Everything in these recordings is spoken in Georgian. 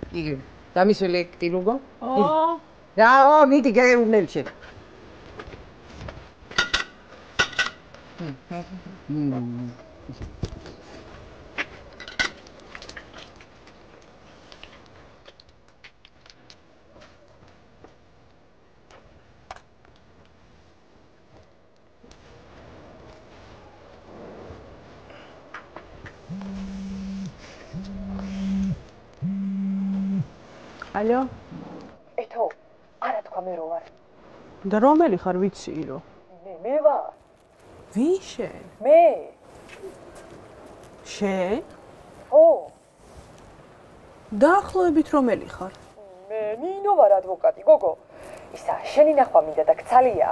დამისველი ექტილუგო? რა, მიდი გეუნელში. ალო? ეთო, არა თქვა მე რო ვარ. და რომელი ხარ ვიცი რომ? მე ვარ. ვინ შენ? მე. შენ? ო. დაახლოებით რომელი ხარ? მე ნინო ვარ ადვოკატი, გოგო. ისა, შენი ნახვა მინდა და გცალია.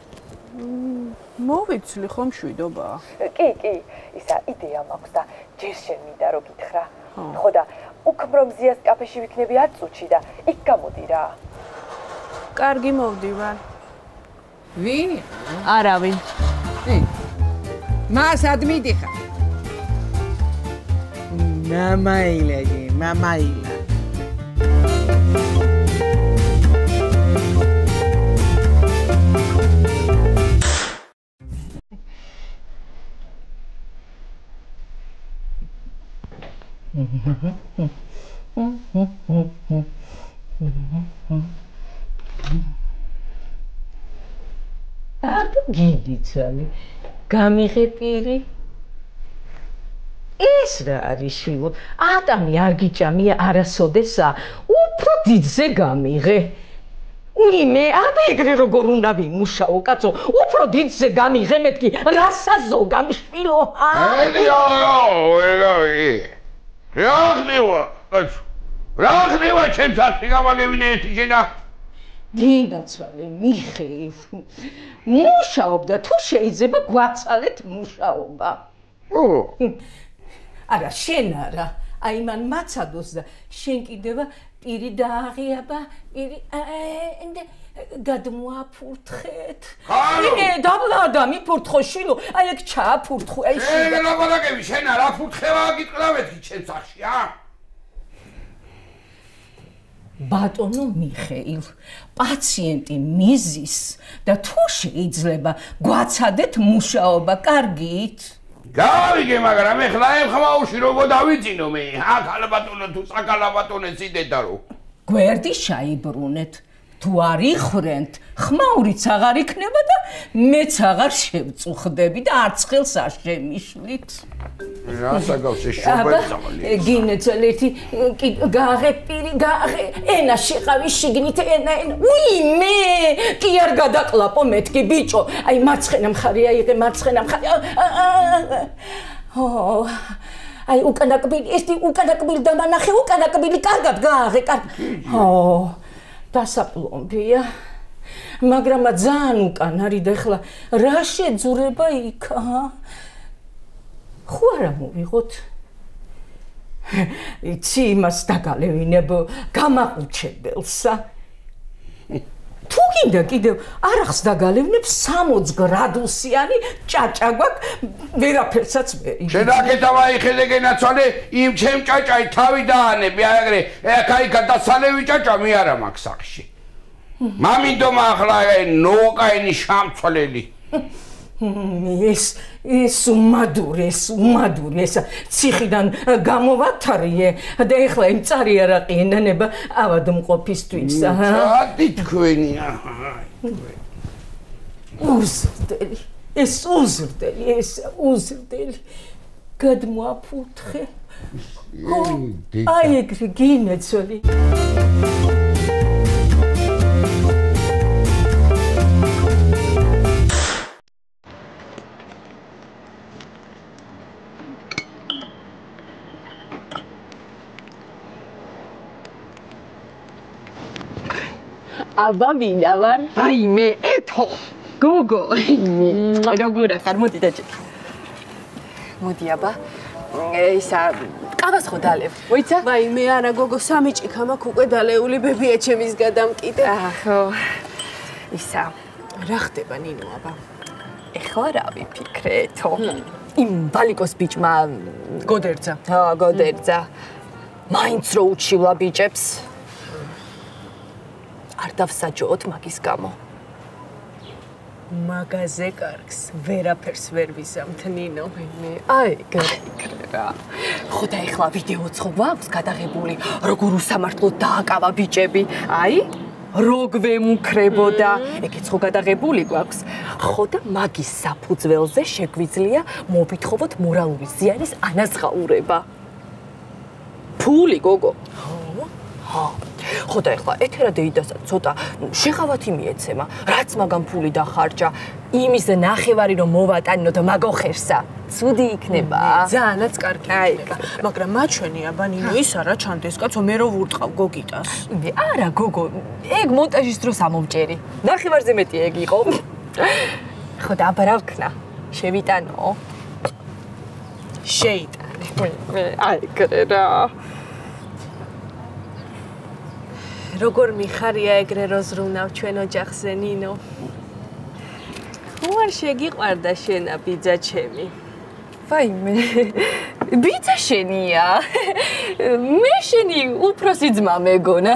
მოვიცლი ხომ შვიდობა? კი, ისა იდეა მაქვს და ჯერ შენ მინდა რომ გითხრა. ხო და უქმრო მზიას კაფეში ვიქნები 10 წუთში და იქ გამოდი რა. კარგი მოვდივარ. ვინ? არავინ. მას ადმიდიხარ. მამაილა. გიგიცალი გამიღებირი ეს რა არის შვილო ატამი აგიჭამი არასოდესა უფრო დიდზე გამიღე მე აბა ეგრე როგორ უნდა ვიმუშაო კაცო უფრო დიდზე გამიღე მეთქი რასაზო გამშვილო რა ხდება ჩემს ასი გამაგებინე ერთი შენა დინაცვალე მიხეილ მუშაობდა თუ შეიძლება გვაცალეთ მუშაობა არა შენ არა აი მან მაცადოს და შენ კიდევა პირი დააღიაბა პირი გადმოაფურთხეთ ინე დაბლადა მიფურთხო შვილო აი ეგ ჩააფურთხო აი შენ ლაპარაკები შენ არა ფურთხევა გიტყრავეთი ჩემს სახში ბატონო მიხეილ პაციენტი მიზის და თუ შეიძლება გვაცადეთ მუშაობა კარგით გავიგე მაგრამ ეხლა ეხმაუში როგორ დავიძინო მე აქ ალბატონო თუ საკალაბატონე ციდედა რო გვერდი შაიბრუნეთ თუ არ იხრენთ ხმაურიც აღარ იქნება და მეც აღარ შევწუხდები და არც ხელს არ შემიშლით რასაგავს ეს შუბეცალი გინეცალეთი გააღე პირი გააღე ენა შეყავი შიგნით ენა უიმე კი არ გადაყლაპო მეთქი ბიჭო აი მარცხენა მხარე აიღე მარცხენა მხარე აი უკანაკბილი ეს უკანაკბილი დამანახე უკანაკბილი კარგად გააღე კარგად დასაპლომბია მაგრამ ძალიან უკან არის და ეხლა რა შეძურება იქ ხო არა მოვიღოთ იცი იმას დაგალევინებ გამაყუჩებელსა თუ გინდა კიდევ არახს დაგალევნებ 60 გრადუსიანი ჭაჭა გვაქვს ვერაფერსაც ვერ შენ აქეთა ვაიხედე გენაცვალე იმ ჩემ ჭაჭაი თავი დაანები აგრე აქ გადასალევი ჭაჭა მე არა მაქვს სახში მამინდომა ახლა ნოყაენი შამცვალელი ეს უმადური ეს ციხიდან გამოვათარიე და ეხლა იმ წარი არაყი ენანება ავადმყოფისთვის სადი თქვენია უზრდელი გადმოაფურთხე აი ეგრე გინეცოლი აბა ვინა ვარ? აი მე ეთო გოგო როგორ ხარ მოდი დაჭერ მოდი აბა ისა ყავას ხო დალევ მოიცა ვაი მე არა გოგო სამი ჭიქა მაქვს უკვე დალეული ბებია ჩემის გადამკიდე ხო ისა რა ხდება ნინო აბა ეხლა რა ვიფიქრე ეთო იმ ვალიკოს ბიჭმა გოდერძა გოდერძა მაინც რო უჩივლა ბიჭებს. არ დავსაჯოთ მაგის გამო. მაგაზე კარგს ვერაფერს ვერ ვიზამთ ნინო. აი, გრა. ხო და ეხლა ვიდეოც ხო გვაქვს გადაღებული, როგორ უსამართლოდ დააკავა ბიჭები. აი, როგ ვემუქრებოდა. ეგეც ხო გადაღებული გვაქვს. ხო და მაგის საფუძველზე შეგვიძლია მოვითხოვოთ მორალური ზიანის ანაზღაურება. ფული გოგო. ხო და ეხლა ეთერა დეიდასაც ცოტა შეღავათი მიეცემა, რაც მაგამ ფული დახარჯა, იმის ნახევარი რომ მოვატანინო და მაგოხერსა, ცუდი იქნება. ძალიანაც კარგი იქნება, მაგრამ მაჩვენი აბა ნინო ის არა ჩანდეს კაცო, მე რო ვურტყავ გოგიტას. მე არა გოგო, ეგ მონტაჟის დროს ამოვჭერი. ნახევარზე მეტი ეგ იყო. ხო და აბა რა ვქნა? შევიტანო. შეიტანე. აი გრა. როგორ მიხარია ეგრე რო ზრუნავ ჩვენ ოჯახზე ნინო? უარ შეგიყვარდა შენა ბიძა ჩემი. ვაიმე, ბიძა შენია. მე შენი უფროსი ძმა მეგონა.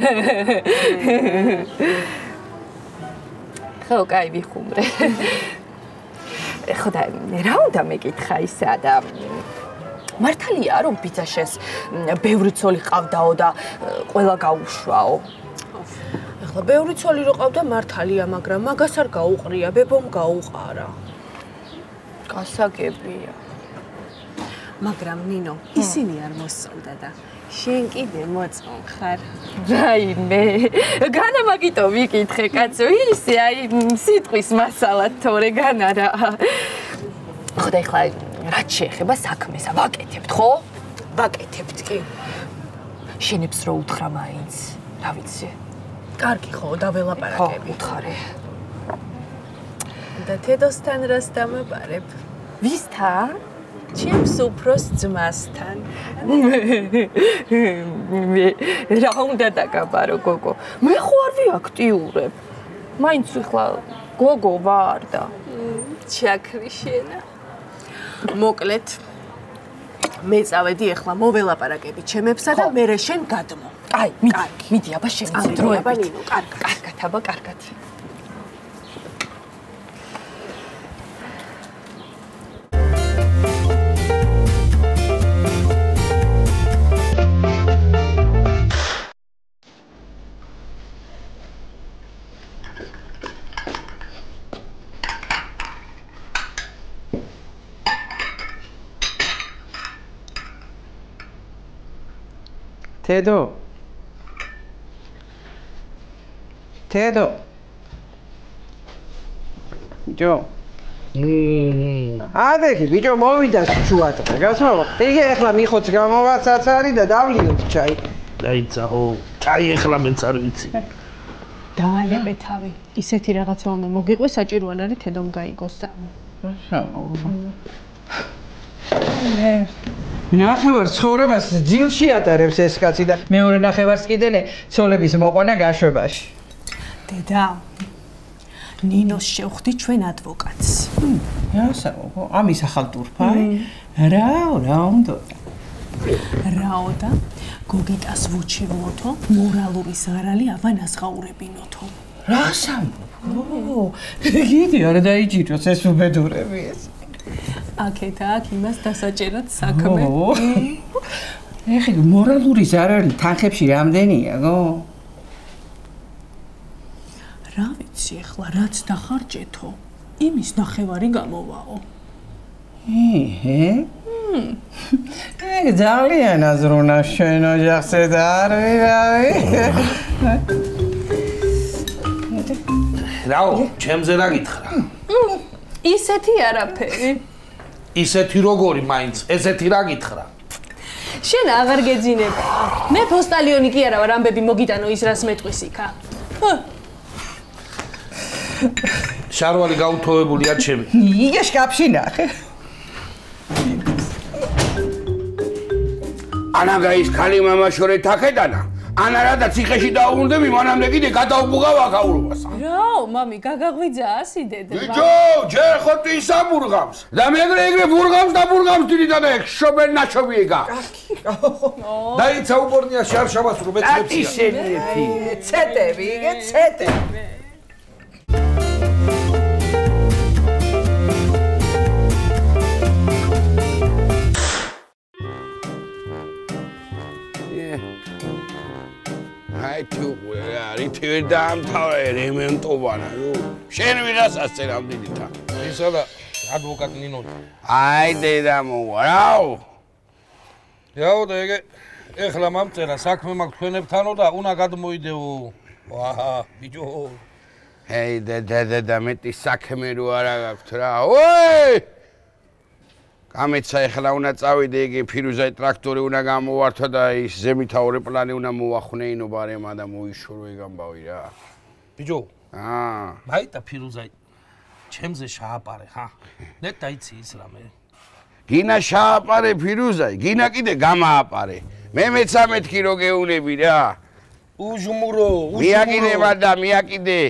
ხო, კაი ვიხუმრე. ხო და რა უნდა მეკითხა ისა და მართალია რომ ბიძა შენს ბევრი ცოლი ყავდაო და ყველა გაუშვაო. ახლა ბევრი ცოლი რო ყავდა მართალია, მაგრამ მაგას არ გაუყრია, ბებომ გაუყარა. გასაგებია. მაგრამ ნინო, ისინი არ მოსწონდა და შენ კიდე მოწონხარ. რაიმე, განა მაგიტო ვიკითხე კაცო, ისე აი სიტყვის მასალა თორე განა რა. ხო და ეხლა რაც შეეხება საქმესა, ვაკეთებთ, ხო? ვაკეთებთ კი. შენებს რო უთხრა მაინც, რა ვიცი. კარგი ხო, დაველაპარაკები. უთხარე. და თედოსთან რას დამაბარებ? ვისთან? ჩემს უფროს ძმასთან. მე რა უნდა დაგაბარო გოგო? მე ხო არ ვიაქტიურებ. მაინც ეხლა გოგო ვარ და ჩაქრი შენა. მოკლედ მე წავედი ახლა მოველაპარაკები ჩემებსა და მე შენ გადმო. აი, მიდი აბა შენ დროებით. კარგად აბა, კარგად. Tedo. Bicho. Adeki, bicho mოვიდა შუატყე. გასავალ. იგი ახლა მიხოც გამოვაცაც არის და დავლიოთ ჩაი. დაიცაო. ჩაი ახლა მეც არ ვიცი. დაალები თავი. ისეთი რაღაცა უნდა მოგიყვე საჭირო არ არის თედომ გაიგოს და. ნახევარ ცხოვრებას ძილში ატარებს ეს კაცი და მეორე ნახევარს კიდე ცოლების მოყვანა გაშვებაში. დედა, ნინოს შევხვდი ჩვენ ადვოკატს. რასაო, ამის ახალ ტურფაი? რა უნდა? რაო და გოგიტას ვუჩივლოთო, მორალური ზარალი ავანაზღაურებინოთო. რასაო? გიდი არ დაიჭიროს ეს უბედურები ეს. აქეთ აქ იმას დასაჭერად საქმე. ეხი მორალური ზარალი თანხებში რამდენია, გო? რა ვიცი ახლა რაც დახარჯეთო, იმის ნახევარი გამოვაო. ეგ ძალიან აზრუნა შენ ოჯახზე და არ ვირავი. რაო, ჩემზე რა გითხრა? ისეთი არაფერი. ისეთი როგორი მაინც, ესეთი რა გითხრა? შენ აღარ გეძინება. მე პოსტალიონი კი არა ვარ, ამბები მოგიტანო ის რას მეტყვის იქა. შარვალი გაუთოვებულია ჩემი. იგე შკაფში ნახე. ანაგაის ქალი მამაშორე თაკედანა, ანა და ციხეში დაუბრუნდები, მანამდე კიდე გადაუბუღავ აქაურობას. რაო, მამი, გაგაღვიძა ასიდე და ბიჭო, ჯერ ხო ტისა ბურღავს. და ეგრე ბურღავს და ბურღავს დიდიდან ეგ შობენ ნაჩობი ეგა. დაიცა უბორნია შარშაბას რო მეცებია. ისენიეთი. ცეტები, იგე ცეტები. აი თუ რითივე დაამთავრე რემონტობანა. შენ ვიღას ასწერ ამ დიდითა. ისა და ადვოკატ ნინონი. აი დედა მოვა რაო. რაო და ეგ ეხლა მომწერა საქმე მაქვს თქვენებთანო და უნდა გადმოიდეო. ვაჰა, ბიჭო. ჰეი დედა მეტი საქმე რო არა გაქვთ რა. ой! გამეცა ეხლა უნდა წავიდე იგი ფირუზაი ტრაქტორი უნდა გამოვართვა და ის ზემითაური პლანი უნდა მოვახვნეინო ბარემა და მოიშორო ეგ ამბავი რა. ბიჭო. მაიტა ფირუზაი ჩემზე შააპარე ხა. ნეტ დაიცი ის რამე. გინა შააპარე ფირუზაი, გინა კიდე გამააპარე. მე მე-13 რო გეუნები რა. უჟმურო, მიაკიდება და მიაკიდე.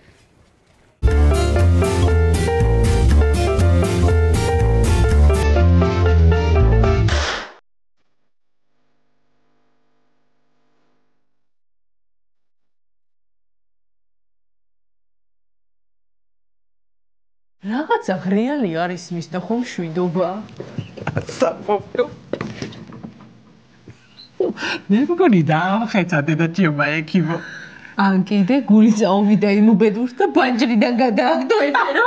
რაღაცა ღრიალი არის მის და ხომ შვიდობა. საფოფო. მე მგონი დაახეცა დედაჩიმა ექიმო. ან კიდე გული წაუვიდა იმ უბედურს და ბანჯრიდან გადააგდო ეთერო.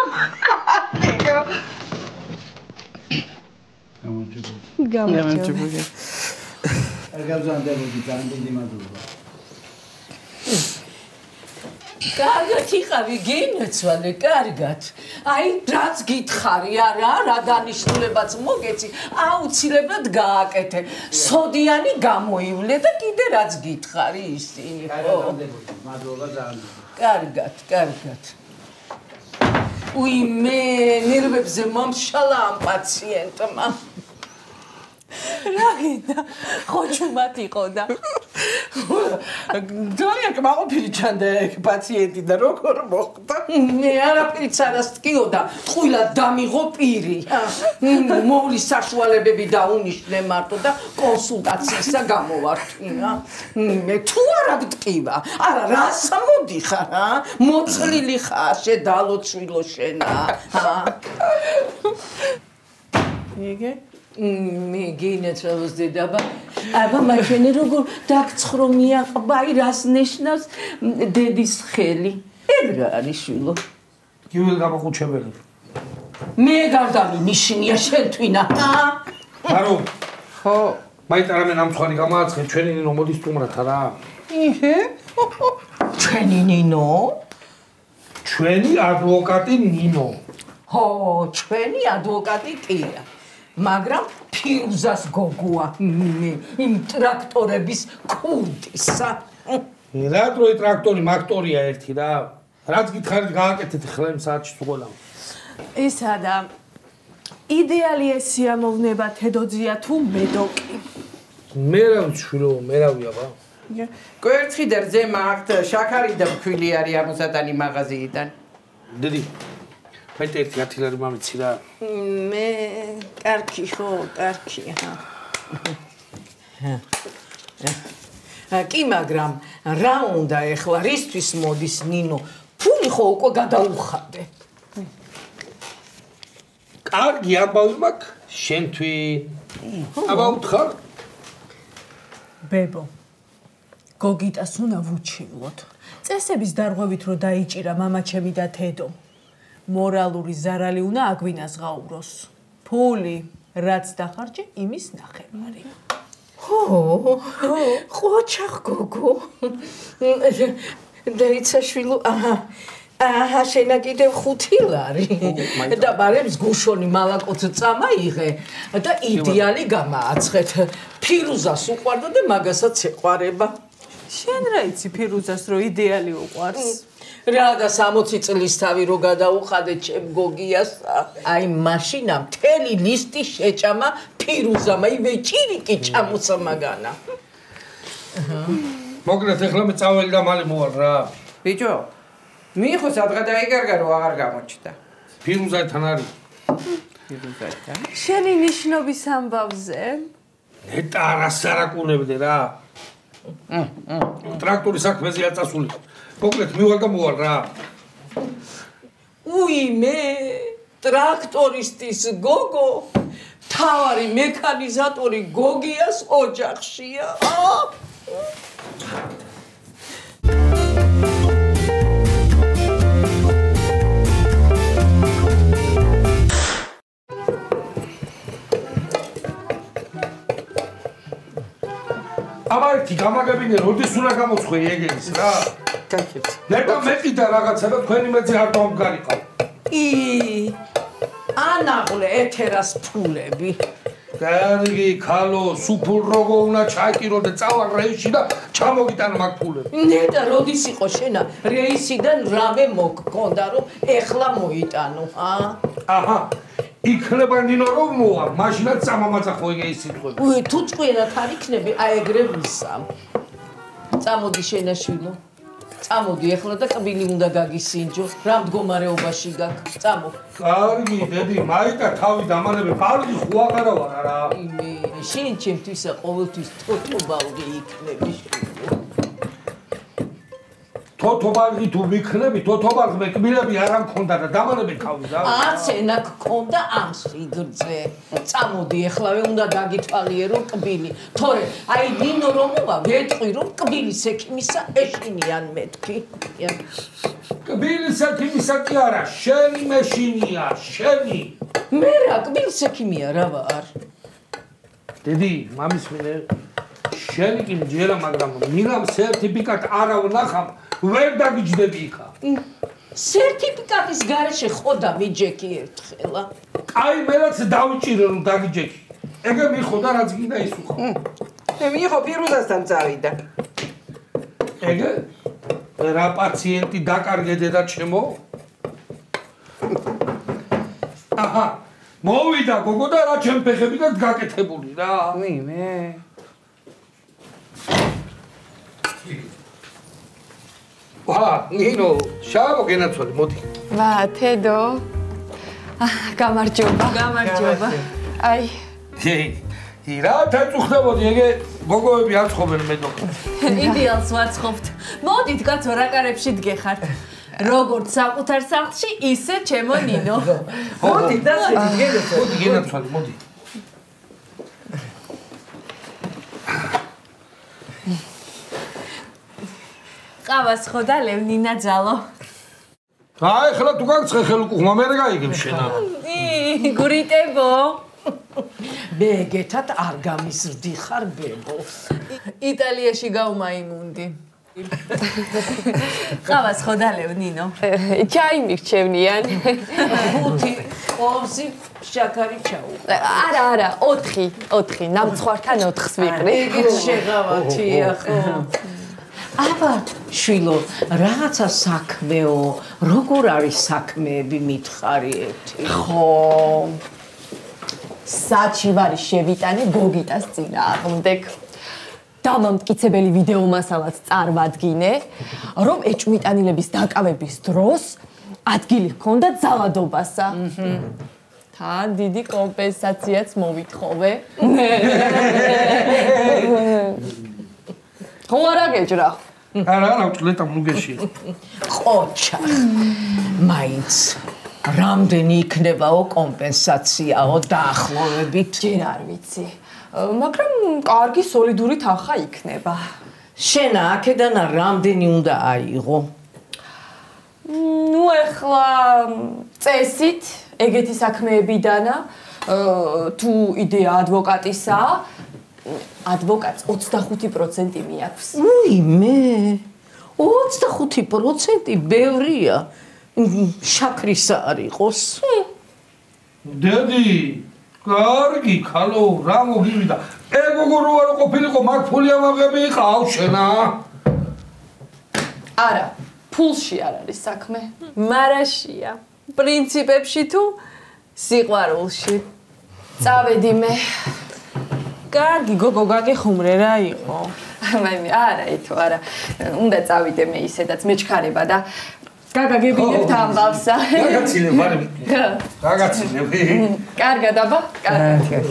გამარჯობა. ერგავზანდებოდი ძალიან დიდი მადლობა. კარგად იყავი გინეცვალე, კარგად. აი, რაც გითხარი არა, რა დანიშნულებაც მოგეცი, აუცილებლად გააკეთე. სოდიანი გამოივლე და კიდე რაც გითხარი ისინი, ხო? მადლობა ძალიან. კარგად. უი, მე ნერვებზე მომშალა ამ პაციენტმა. რა გინდა? ხოჩუმად იყო და ძალიან კმაყოფილი ჩანდა ეგ პაციენტი და როგორ მოხდა? მე არაფერიც არ ასტკიო და ტყუილად დამიღო პირი. მოვლის საშუალებები დაუნიშნე მარტო და კონსულტაციისა გამოვართვი რა. მე თუ არა გტკივა, არა რას მოდიხარ რა? მოწლილი ხარ შედალოცვილო შენა. იგე მე გინეცვალოს დედაბა. აბა მაშენ როგორ დაგცხრომია ყბაი რას ნიშნავს დედის ხელი? ეგ რა არის შვილო? გიულ გამოხუჩებელი. მე გარდამინიშნია შენ თვითონ. მარო, ხო. მაიტა რამე ნამცხვარი გამააცხე ჩვენი ნინო მოდის სტუმრად რა. იჰე. ჩვენი ნინო? ჩვენი ადვოკატი ნინო. ხო, ჩვენი ადვოკატი კია. მაგრამ ფირუზას გოგოა იმ ტრაქტორების ქურდისა. რა დროი ტრაქტორი მაგტორია ერთი რა. რაც გითხარით გააკეთეთ ხლა იმ საათში ყველა. ისა და იდეალი ეს სიამოვნება თედოძია თუ მედოკი. მე რა ვჩვილო, მე რა ვიაბა. გვერდში და ზემა აქ შაქარი და ფქვილი არის ამოსატანი მაღაზიიდან. დედი მაიტა ერთი 10 ლარი მომიცი რა. მე კარგი ხო, კარგი. კი, მაგრამ რა უნდა ეხლა რისთვის მოდის ნინო? ფული ხო უკვე გადაუხადე. კარგი ამბავი მაქვს შენთვის. აბა უთხარ. ბებო გოგიტას უნდა ვუჩივლოთ. წესების დარღვევით რო დაიჭირა მამაჩემი და თედო. მორალური ზარალი უნდა აგვინაზღაუროს. ფული რაც დახარჯე იმის ნახევარი. ყოჩახ გოგო. დაიცაშვილო, აჰა, შენა კიდევ 5 ლარი. და ბარემს გუშონი მალაკოც წამაიღე და იდეალი გამააცხეთ. ფირუზას უყვარდა და მაგასაც ეყვარება. შენ რა იცი ფირუზას რო იდეალი უყვარს? რა და 60 წლის თავი რო გადაუხადე ჩემ გოგიას, აი მაშინა მთელი ლისტი შეჭამა ფირუზამ, აი ვეჭირიკი ჩამოცა მაგანა. მოკლედ ეხლა მე წაველი და მალე მოვალ რა. ბიჭო, მიიღო სადღა დაიკარგა რომ აღარ გამოჩნდა. ფირუზათან არის. ფირუზათან? შენი ნიშნობის ამბავზე? ნეტა არასარაკუნებდე რა. ტრაქტორის საქმეზე აწასული. მოკლედ მივალ და მოვალ რა. უიმე, ტრაქტორისტის გოგო, თავარი მექანიზატორი გოგიას ოჯახშია. აბა გამაგებინე როდის უნდა გამოცხე ეგერის რა. გაკეთე. ნეტა მეყიდა რაღაცა და თქვენი მეძე არ დავგარიყავ. ანაღლე ეთერას ფულები. კარგი, ქალო, სუფურ როგორ უნდა ჩაიკირო და წავალ რეისში და ჩამოგიტან მაგ ფულები. ნეტა როდის იყო შენა რეისიდან რამე მოგქონდა რომ ეხლა მოიტანო, აჰა. იქნება ნინო რომ მოვა, მაშინაც წამამაცა ხო ეგ ის სიტყვები. თუ წვენათ არ იქნები, აი ეგრე ვისამ. წამოდი შენაშვილო. წამოდი ეხლა და კბილი უნდა გაგისინჯო. რა მდგომარეობაში გაქვს? წამო. კარგი, დედი, მაიტა თავი დამანები, პარგი ხო აღარა ვარ რა. იმე, შენ ჩემთვისა ყოველთვის თოთობალღი იქნები. თოთობალღი თუ ვიქნები, თოთობალღმე კბილები არ ამქონდა და დამანები თავი რა. აცენა გქონდა ამ სიგრძე. წამოდი ეხლავე უნდა გაგითვალიერო კბილი. თორე, აი ნინო რომ მოვა, ვეტყვი რომ კბილის ექიმისა ეშინიან მეთქი. კბილის ექიმისა კი არა, შენი მეშინია, შენი. მე რა კბილის ექიმია რა ვარ? დედი, მამის მინე შენი კი მჯერა, მაგრამ მირამ სერტიფიკატ არა ვნახავ, ვერ დაგიჯდები იქა. სერტიფიკატის გარეშე ხოდა მიჯექი ერთხელა. კაი, მერაც დავიჭირე რომ დაგიჯექი. ეგე მიხო და რაც გინდა ის უხო. მე მიიღო ფირუზასთან წავიდა. ეგე? რა პაციენტი დაკარგე დედა ჩემო? აჰა, მოვიდა გოგო და რა ჩემ ფეხებიდან გაკეთებული რა. მე. ნინო, შავო გენაცვალე, მოდი. ვა, თედო. გამარჯობა. გამარჯობა. აი, რა თეწუხდებოდი, ეგე გოგოები არ ცხობენ მე დოკ. იდეალს ვაცხობთ. მოდით კაცო რა კარებში დგეხართ. როგორც საკუთარ სახლში, ისე ჩემო ნინო. მოდი და შედგენეთ. მოდი გენაცვალე, მოდი. ყავას ხო და ლევნინა ძალო. აი, ახლა თუ გაგცხე ხელუკუხმა, მე რა გაიგებ შენა. გურიტებო. ბეგეთად არ გამიზრდი ხარ ბებო. იტალიაში გავმაიმუნდი. ყავას ხო და ლევნინო. ჩაი მირჩევნიან. ხუთი ყოფსი შაქარი ჩაუ. არა, 4, ნამცხვართან 4-ს ვიყრი. ეგეც შეღავათია ხო. აბა, შვილო, რაღაცა საქმეო, როგორ არის საქმეები მითხარი ერთი? ხო. საჩივარი შევიტანე გოგიტას წინააღმდეგ. დამამტკიცებელი ვიდეო მასალაც წარმადგინე, რომ ეჭვმიტანილების დაკავების დროს ადგილი ჰქონდა ძალადობასა. თან დიდი კომპენსაციაც მოვითხოვე. ხო არა გეჭრა. არა, ვწლეტა მუგეში. ყოჩა. მაინც რამდენი იქნებაო კომპენსაციაო დაახლოებით? ჯერ არ ვიცი. მაგრამ კარგი სოლიდური თანხა იქნება. შენა აქედან რამდენი უნდა აიღო? ნუ ეხლა წესით ეგეთი საქმეებიდანა თუ იდეა ადვოკატისაა, ადვოკატს 25% მიაქვს. უიმე, 25% ბევრია. შაქრისა არ იყოს. დედი, კარგი, ქალო, რა მოგივიდა. ეგოგო რო არ ყოფილიყო, მაგ ფული ამაღები იყავ შენა. არა, ფულში არ არის საქმე. მარაშია. პრინციპებში თუ სიყვარულში. წავედი მე. კარგი, გოგო, გაგიხუმრე რა იყო? მაიმე, არა, ითო, არა. უნდა წავიდე მე ისედაც მეჩქარება და გაგაგებინებთ ამბავსა. გაგაცილებ, არა. გაგაცილებ. კარგად, აბა, კარგად.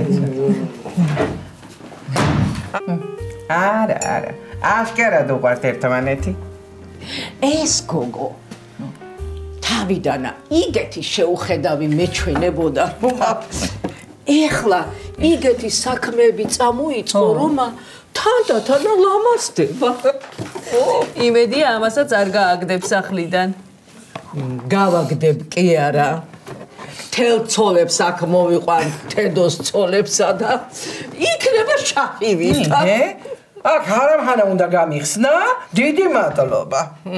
არა. აშკარად უყვართ ერთმანეთი. ეს გოგო თავიდანა იგეთი შეუხედავი მეჩვენებოდა. ეხლა იგეთი საქმეები წამოიწყო, რომ თანდათან ლამაზდება. იმედია ამასაც არ გააგდებ სახლიდან. გავაგდებ კი არა. თელ ცოლებს აქ მოვიყვან, თედოს ცოლებსა და იქნება შაჰივით. აქ ჰარამხანა უნდა გამიხსნა, დიდი მადლობა.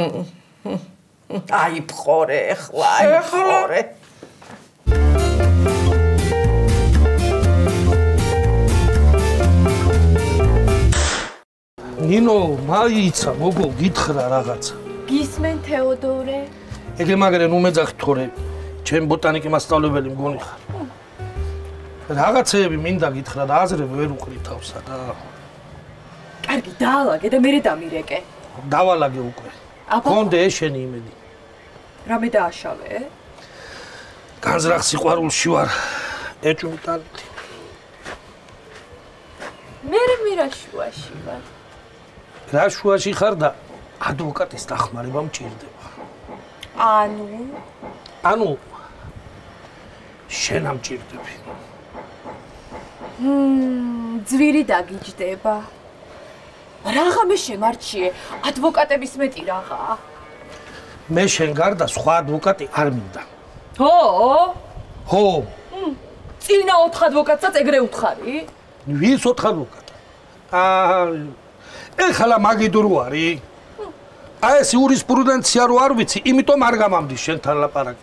აი ფხორე ეხლა, აი ფხორე. ნინო, მაიცა, მოგო, გითხრა რაღაცა. გისმენ თეოდორე? ეგრე მაგერენ უმეძახი თორე, ჩემ ბოტანიკი მასწავლებელი მგონი ხარ. რაღაცეები მინდა გითხრა და აზრები ვერ უყრი თავსა და კარგი, დაალაგე და მერე დამირეკე. დავალაგე უკვე. გქონდე შენი იმედი. რამე დააშავე? განზრახ სიყვარულში ვარ. ეჭვი ტალით. მე რა შუაში ვარ? რა შუაში ხარ და ადვოკატის დახმარება მჭირდება. ანუ შენ ამჭირდები. ძვირი დაგიჯდება. რაღა მე შემარჩიე, ადვოკატების მეტი რაღაცა. მე შენ გარდა სხვა ადვოკატი არ მინდა. ხო? წინა 4 ადვოკატსაც ეგრე უთხარი? ვის 4 ადვოკატი? ეხლა მაგიდო რო არის? ეს იურისპრუდენცია რო არ ვიცი, იმიტომ არ გამამდის შენთან ლაპარაკი.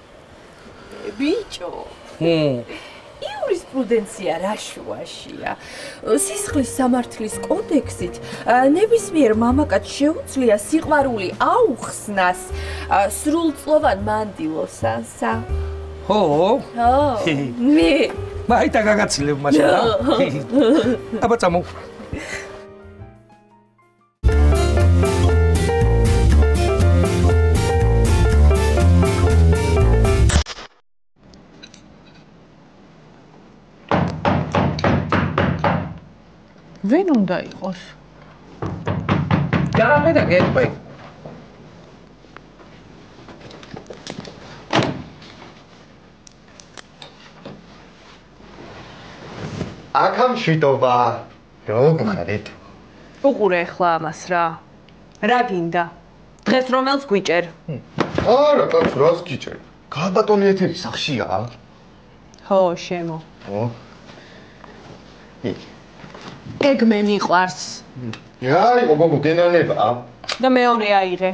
ბიჭო. იურისპრუდენცია რა შუაშია? სისხლის სამართლის კოდექსით ნებისმიერ მამაკაც შეუძლია სიყვარული აუხსნას სრულწლოვან მანდილოსანსა. ხო? მე მაიტა გაგაცილებ მაშინ რა. აბა წამო. ვინ უნდა იყოს? გამე და გეტყვი. აქა მშვიდობა. როგორ უყურე ახლა ამას რა. რა გინდა? დღეს რომელს გვიჭერ? არა, კაცო, რას გიჭერ? გალბატონი ეთერი სახშია? ხო, შემო. ეგ მე მიყვარს. აი, გოგო, გენანება. და მეორე აიღე.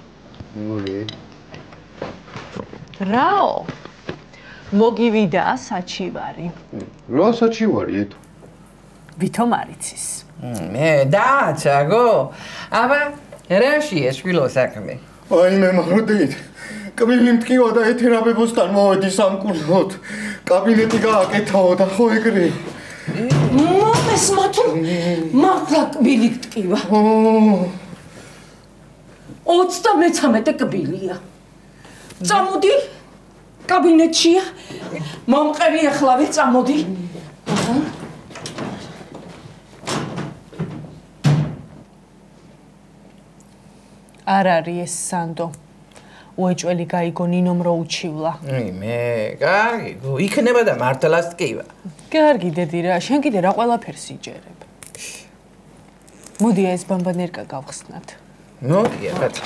რაო? მოგივიდა საჩივარი. რა საჩივარი ეთო? ვითომ არიცის. მე დააჩაგო. აბა რაშია შვილო საქმე? აი მე მაღროდით. კბილი მткиვა და ეთერაპებოსთან მოვედი სამკურნალოდ. კაბინეტი გააკეთაო და ხო ეგრე. მომეს მათო მართლა კბილი მткиვა. 33 კბილია. წამოდი კაბინეტშია. მომყევი ახლავე წამოდი. არ არის ეს სანდო. უეჭველი გაიგო ნინომ რო უჩივლა. მე, კარგი, იქნება და მართლაც ტკივა. კარგი დედი რა, შენ კიდე რა ყველაფერს იჯერებ. მოდი ეს ბამბანერკა გავხსნათ. მოდია, კაცო.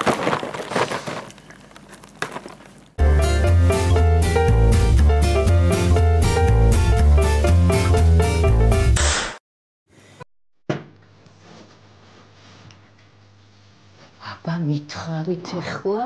აბა მითხარით ახლა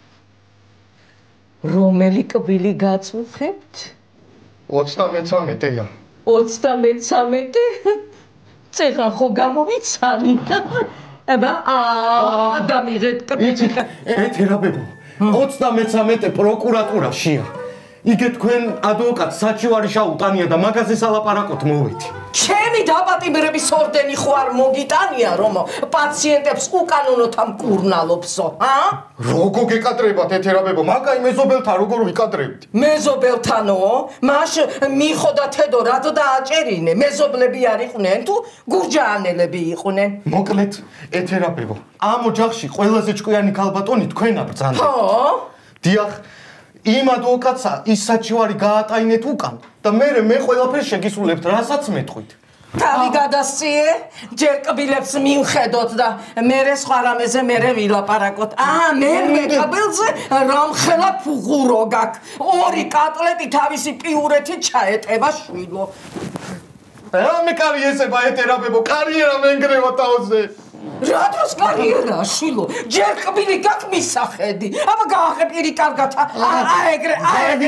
რომელი კბილი გაწუხებთ? 33-ია. 33? წეღა ხო გამოვიცანი. აბა დამიღეთ კბილი. ეთერაპებო. 33 პროკურატურაშია. იგე თქვენ ადვოკატ საჩივარიშა უტანია და მაგაზე სალაპარაკოთ მოვედი. ჩემი დაპატიმრების ორდენი ხო არ მოგიტანია, რომ პაციენტებს უკანონოდ ამკურნალობსო, როგორ გეკადრებათ ეთერაპებო? მაგაი მეზობელთან როგორ ვიკადრებთ? მეზობელთანო? მაშ მიხოდა თედო რატო დააჭერინე? მეზობლები არ იყვნენ თუ გურჯაანელები იყვნენ? მოკლედ, ეთერაპებო, ამ ოჯახში ყველაზე ჭკვიანი ქალბატონი თქვენა ბრძანდა. ხო? დიახ, იმ ადვოკატსა ის საჩივარი გაატაინეთ უკან და მე ყველაფერს შეგისრულებთ, რასაც მეტყვით. თავი გადასწიე, ჯერ კბილებს მივხედოთ და მერე სხვა რამეზე მერე ვილაპარაკოთ. მერვე კბილზე რამხელა ფუღურო გაქვს. 2 კატლეტი თავისი პიურეთით ჩაეტება შვილო. მე კარიერება ეთერაპებო, კარიერა მენგრევა თავზე. რატოს კარიერა შვილო? ჯერ კბილი გაქვს მისახედი. აბა გააყეპირი კარგად. ეგრე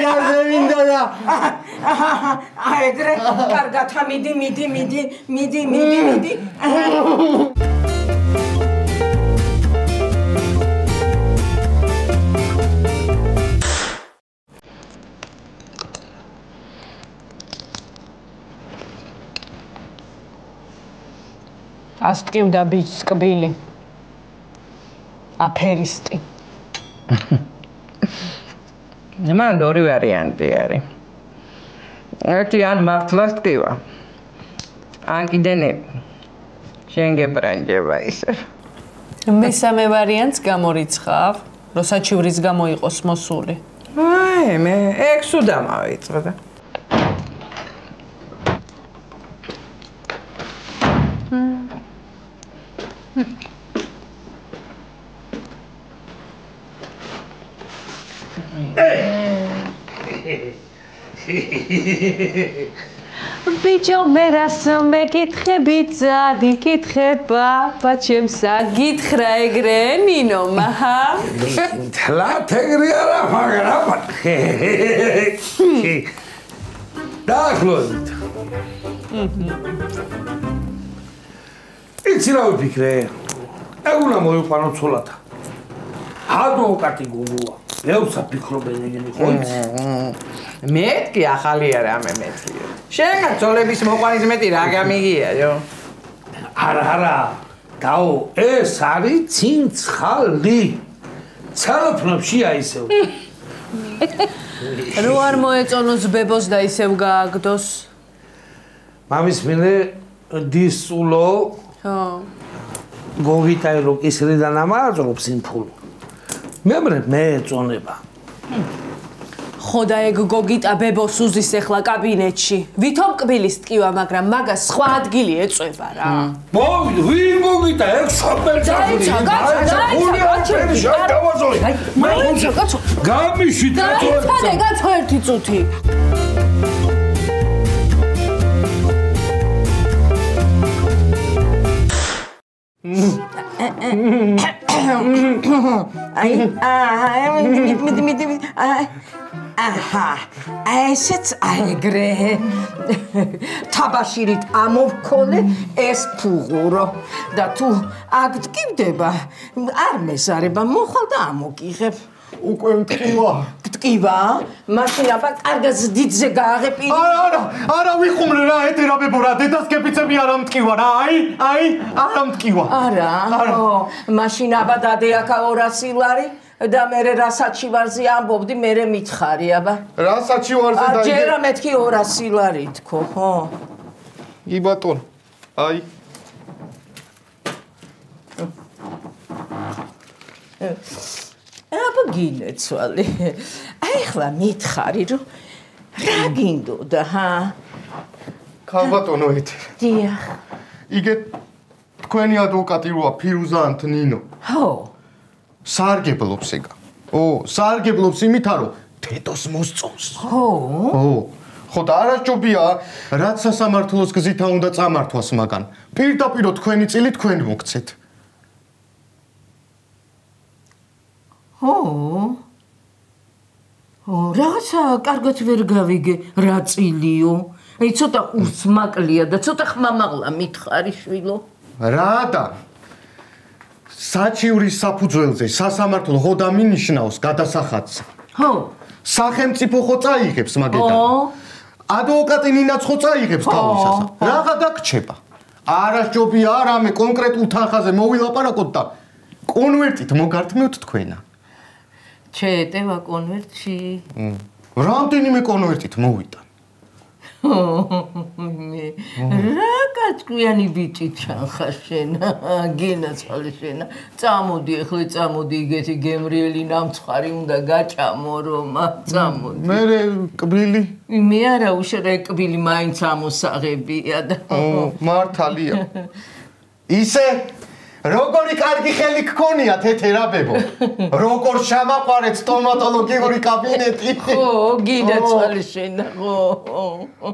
ეგრე კარგად მიდი. ასტკივდა ბიჭს კბილი. აფერისტი. მან ორი ვარიანტი არის. ერთი ან მართლა სტკივა. ან კიდე შენ გებრანჯება ისე. მესამე ვარიანტს გამორიცხავ, რომ საჩივრის გამო იყოს მოსული. მე ეგ სუდა მავიწყდა და ბიჭო მე რას მეკითხები ძადი კითხება ბაჩემსა გითხრა ეგრე ნინო მაჰა თლათ ეგრე არა მაგრამ დაახლოებით იცი რა ვიფიქრე ეგ უნდა მოიყვანო ცოლად ადვოკატი გულუა ეუცა ფიქრობენ ეგენი ხო იცი მეთქი ახალი არა მე მეთქი შენგან ძოლების მოყვანის მეტი რა გამიგიაო არა გაო ეს არის ცინცხალი ცალოფნებში აისევ რო არ მოეწონოს ბებოს და ისევ გააგდოს მამის მინე დისულო ხო გოგიტაი რო კისრიდან ამაძრობს იმ ფულს მე ეწონება ხო და ეგ გოგიტა ბებოს უზის ახლა კაბინეტში ვითომ კბილის ტკივა მაგრამ მაგას სხვა ადგილი ეწובה რა მოვიდ ვინ გოგიტა ეგ საპერჯაფრი გამიშვით კაცო კაცო ერთი წუთი ესეც აეგრე თაბაშირით ამოვქოლე ეს ფუღურო და თუ აგტკივდება არ მეზარება მოხვალ და ამოგიღებ უკვე მტკივა მტკივა მაშინ აბა კარგად დიდზე გააღეპირი არა ვიხუმრე რა ეთერაპებო რა დედას კეპიცები არა მტკივა რა აი არა მტკივა არა მაშინ აბა დადეაკა 200 ლარი და მე რასაჩივარზე ამბობდი მე მითხარი აბა რასაჩივარზე და ჯერა მეთქი 200 ლარი თქო ხო ი ბატონ აი აბა გინეცვალი აი ხლა მითხარი რომ რა გინდოდა ჰა ქალბატონო ეთერ დიახ იგე თქვენი ადვოკატი როა ფირუზანთ ნინო ხო სარგებლობს ეგა სარგებლობს იმით რომ თეთოს მოსწონს ხო და არაჯობია რაც სასამართლოს გზითა უნდა წამართვას მაგან პირდაპირ თქვენი წილი თქვენ მოგცეთ რაღაცა კარგად ვერ გავიგე რა წილიო აი ცოტა უსმაკლია და ცოტა ხმამაღლა მითხარი შვილო რადა საჩივრის საფუძველზე სასამართლო ხო დამინიშნავს გადასახადს ხო სახელმწიფო ხო წაიღებს მაგედან ადვოკატი ნინაც ხო წაიღებს თავისას. რაღა დაგრჩება. არასჯობია რამე კონკრეტულ თანხაზე მოვილაპარაკოთ და კონვერტით მოგართმევთ თქვენა. ჩეეტევა კონვერტში. რამდენიმე კონვერტით მოვიდა. მე რა კაცკვიანი ბიჭი ჩანხარ შენა, გენაცვალე შენა. წამოდი ეხლა წამოდი იგეთი გემრიელი ნამცხარი უნდა გაჭამო რომ წამოდი. მე კბილი? მე არა უშერე კბილი მაინც ამოსაღებია და მართალია. ისე როგორი კარგი ხელი გქონია თეთერაბებო. როგორ შემაყარეთ სტომატოლოგიური კაბინეტი. ხო, გინაცვალე შენა, ხო.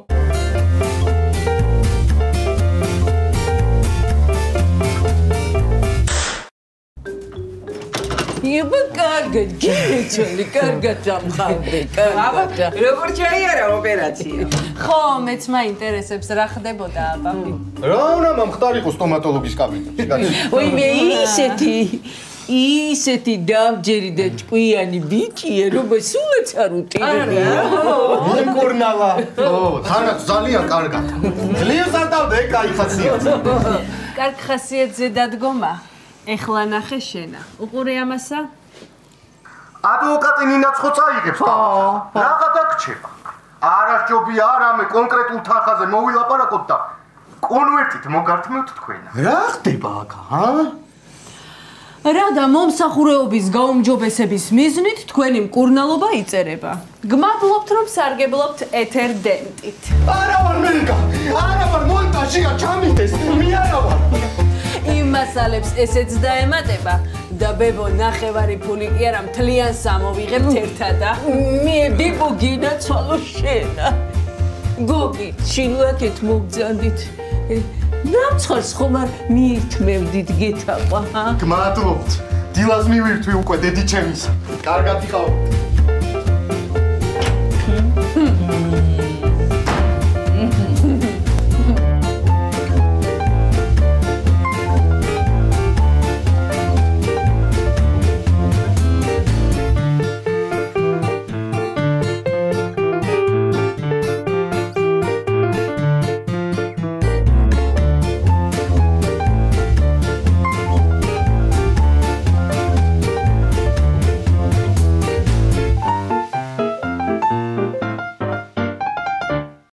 იბა კარგი, გინაცვალე, კარგად დამხავდე, კარგად. როგორ ჩაიარა ოპერაცია? ხო, მეც მაინტერესებს რა ხდებოდა აბა. რა უნდა მომხდარიყო სტომატოლოგის კაბინეტში? ой მე ისეთი დამჯერი და ჭკვიანი ბიჭია, რომ სულაც არ უტირებია. მიკურნალა. ო, თანაც ძალიან კარგად. ძლიერს არ დავდა ეგ კაი ხასიათი. კარგ ხასიათზე დადგომა. ეხლა ნახე შენა. უყურე ამასა? ადვოკატი ნინაც ხო წაიღებს თავისას. რაღა დაგრჩება. არასჯობია რამე კონკრეტულ თანხაზე მოვილაპარაკოთ და კონვერტით მოგართმევთ თქვენა. რა ხდება აქ, ჰა? რა და მომსახურეობის გაუმჯობესების მიზნით თქვენი მკურნალობა იწერება. გმადლობთ რომ სარგებლობთ ეთერდენტით. არა ვარ მერიკა, არა ვარ მონტაჟია ჩამიდეს, მე არა ვარ. იმ მასალებს ესეც დაემატება და ბებო ნახევარი ფული კი არა მთლიანს ამოვიღებთ ერთად და მე ბებო გინაცვალო შენა. გოგი, შილაკეთ მოგძანდით. ნამცხარს ხომ არ მიირთმევდით გეთაყვა, ჰა? გმადლობთ. დილას მივირთვი უკვე დედი ჩემის. კარგად იყავ.